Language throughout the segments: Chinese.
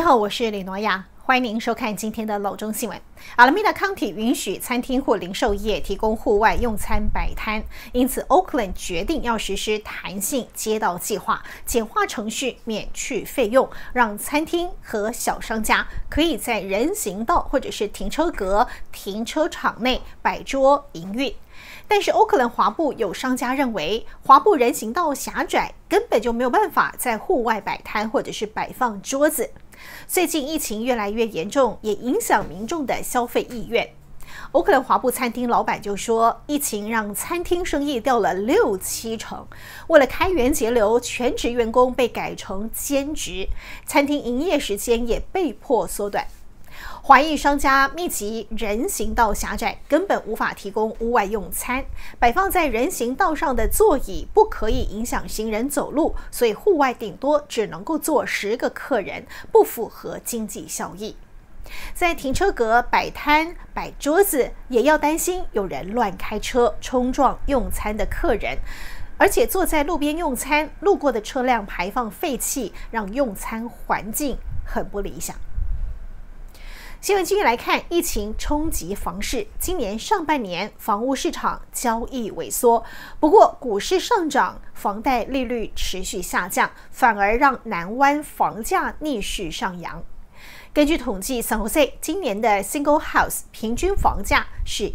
好，我是李诺亚，欢迎您收看今天的老中新闻。阿拉米达康体允许餐厅或零售业提供户外用餐摆摊，因此 Oakland 决定要实施弹性街道计划，简化程序，免去费用，让餐厅和小商家可以在人行道或者是停车格、停车场内摆桌营运。但是欧克兰华埠有商家认为，华埠人行道狭窄，根本就没有办法在户外摆摊或者是摆放桌子。最近疫情越来越严重，也影响民众的消费意愿。欧克兰华埠餐厅老板就说，疫情让餐厅生意掉了6-7成。为了开源节流，全职员工被改成兼职，餐厅营业时间也被迫缩短。华裔商家密集，人行道狭窄，根本无法提供屋外用餐。摆放在人行道上的座椅不可以影响行人走路，所以户外顶多只能够坐10个客人，不符合经济效益。在停车格摆摊摆桌子，也要担心有人乱开车冲撞用餐的客人。而且坐在路边用餐，路过的车辆排放废气，让用餐环境很不理想。新闻继续来看，疫情冲击房市。今年上半年房屋市场交易萎缩，不过股市上涨，房贷利率持续下降，反而让南湾房价逆势上扬。根据统计，San Jose今年的 Single House 平均房价是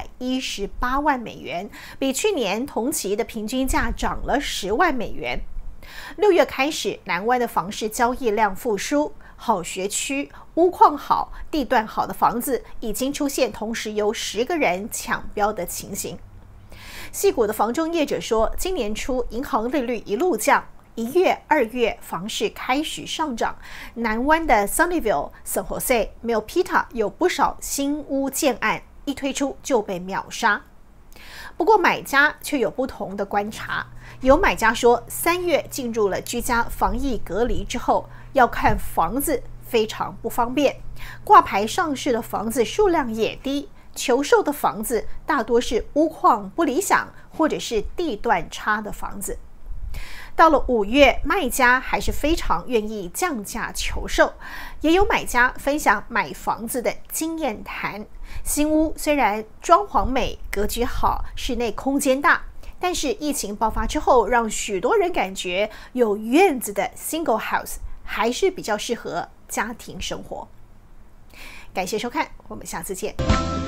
118万美元，比去年同期的平均价涨了10万美元。6月开始，南湾的房市交易量复苏，好学区、屋况好、地段好的房子已经出现同时由10个人抢标的情形。矽谷的房仲业者说，今年初银行利率一路降，1月、2月房市开始上涨。南湾的 Sunnyvale、San Jose、Milpitas 有不少新屋建案，一推出就被秒杀。不过买家却有不同的观察，有买家说，3月进入了居家防疫隔离之后，要看房子非常不方便，挂牌上市的房子数量也低，求售的房子大多是屋况不理想或者是地段差的房子。到了5月，卖家还是非常愿意降价求售，也有买家分享买房子的经验谈。新屋虽然装潢美、格局好、室内空间大，但是疫情爆发之后，让许多人感觉有院子的 Single House 还是比较适合家庭生活。感谢收看，我们下次见。